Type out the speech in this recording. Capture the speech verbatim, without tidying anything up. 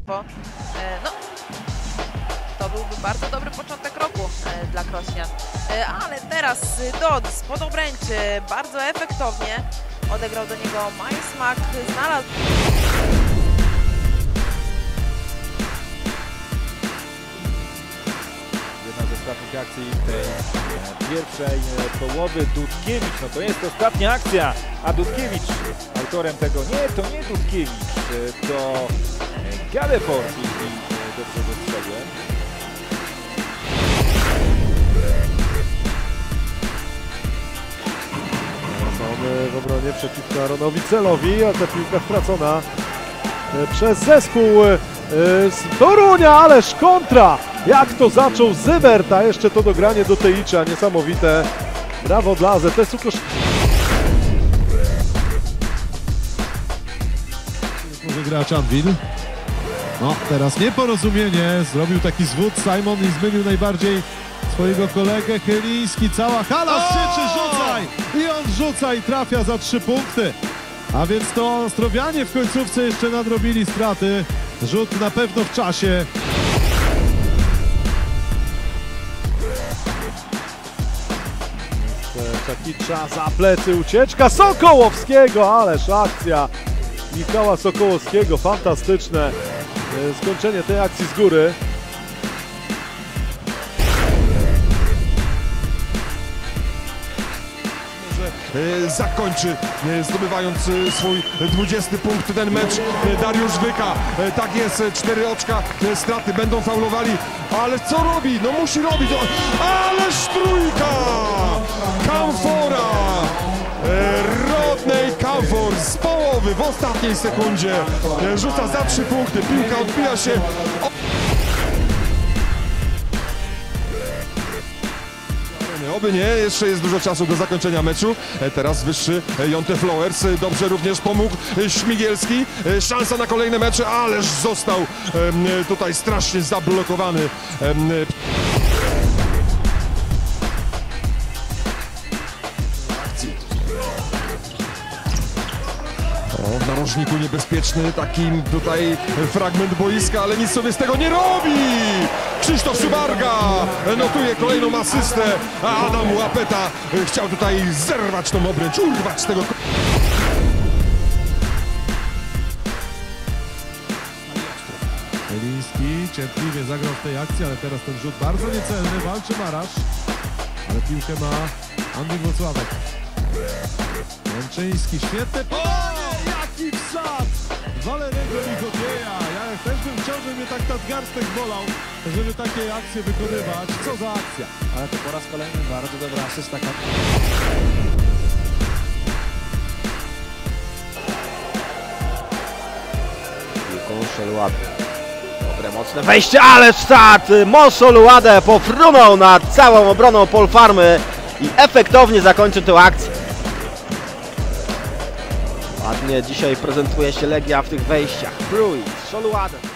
tempo. E, no, to byłby bardzo dobry początek roku e, dla Krośnian. E, ale teraz Dodds pod obręczy bardzo efektownie odegrał do niego Majsmak, znalazł... Jedna z ostatnich akcji tej pierwszej połowy. Dudkiewicz, no to jest ostatnia akcja, a Dudkiewicz autorem tego, nie, to nie Dudkiewicz, to Gadeford, jeśli dobrze dostrzegłem. Mamy w obronie przeciwko Aaronowi Celowi, a ta piłka stracona przez zespół z Torunia, ależ kontra! Jak to zaczął Zywert, a jeszcze to dogranie do Tejicza, niesamowite. Brawo dla A Z S-u Kosz... Może grać Anvil. No, teraz nieporozumienie. Zrobił taki zwód Simon i zmylił najbardziej swojego kolegę. Chyliński, cała hala krzyczy rzucaj! I on rzuca i trafia za trzy punkty. A więc to Ostrowianie w końcówce jeszcze nadrobili straty. Rzut na pewno w czasie. Czakicza za plecy, ucieczka Sokołowskiego, ależ akcja Michała Sokołowskiego, fantastyczne skończenie tej akcji z góry. Zakończy, zdobywając swój dwudziesty punkt ten mecz Dariusz Wyka. Tak jest, cztery oczka straty, będą faulowali, ale co robi? No musi robić, ależ trójka Kamfora, Rodney Kamfor z połowy w ostatniej sekundzie rzuca za trzy punkty, piłka odbija się. Oby nie, jeszcze jest dużo czasu do zakończenia meczu. Teraz wyższy Jonte Flowers, dobrze również pomógł Śmigielski. Szansa na kolejne mecze, ależ został tutaj strasznie zablokowany. O, w narożniku niebezpieczny taki tutaj fragment boiska, ale nic sobie z tego nie robi! Krzysztof Szybarga notuje kolejną asystę, a Adam Łapeta chciał tutaj zerwać tą obręcz, urwać z tego... Chyliński cierpliwie zagrał w tej akcji, ale teraz ten rzut bardzo niecelny, walczy Marasz, ale piłkę ma Andy Włocławek. Łączyński, świetne podanie, jaki wsad Walerego Lichotieja. Ja też bym chciał, żeby mnie tak nadgarstek bolał, żeby takie akcje wykonywać. Co za akcja? Ale to po raz kolejny bardzo dobra asysta. Piłką Szoluadę. Dobre, mocne wejście, ale start! Mosoluadę pofrunął nad całą obroną Polfarmy i efektownie zakończy tę akcję. Ładnie dzisiaj prezentuje się Legia w tych wejściach. Pruitt, Szoluadę.